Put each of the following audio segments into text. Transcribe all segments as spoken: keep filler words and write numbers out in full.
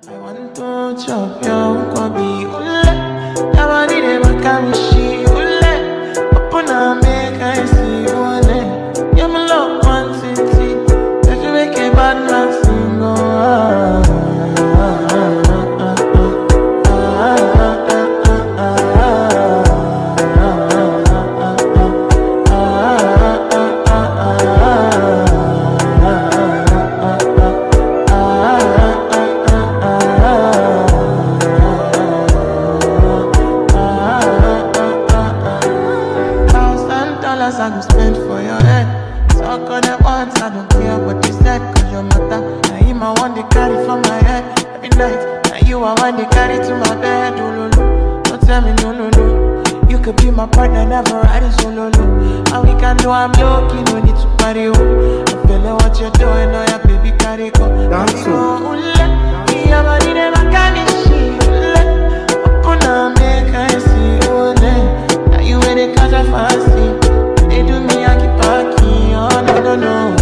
I want to chop your kobe ule. Nobody never can she ule. Open up, make I see ule. You my love one city. If you make a bad man sing, oh ah ah ah ah ah I go spend for your head. Talk on that once, I don't care what you said. Cause your matter, now you my one they carry from my head. Every night, now you are one they carry to my bed. Oh, no, no, don't tell me no, no, no. You could be my partner, never riding solo, no. And we can do, I'm lucky, no need to party, oh. I'm feeling what you're doing, oh yeah, baby, carry go. Dance, oh, yeah, but you never got me, she, open up, make I see, oh, now you in the catch a fancy. They do me, I keep parking, oh no, no, no.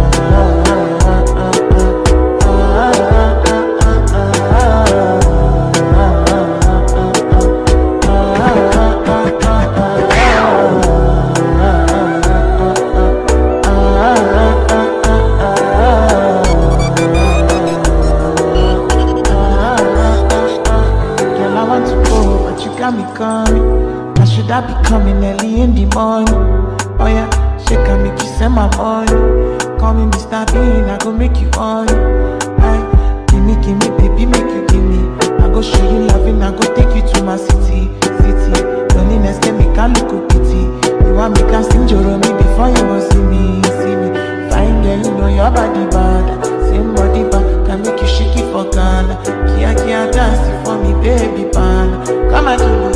Girl, I want to go, but you got me coming. Now should I be coming early in the morning? Oh yeah, she can make you send my money. Call me Mister Bean, I go make you on. Aye, give me, give me, baby, make you give me. I go show you loving, I go take you to my city, city. Loneliness can make a look of pity. You want me can sing Joromi before you go see me, see me. Fine girl, you know your body bad. Same body bad, can make you shake it for Ghana. Kia, kia, dance for me, baby, pan. Come and do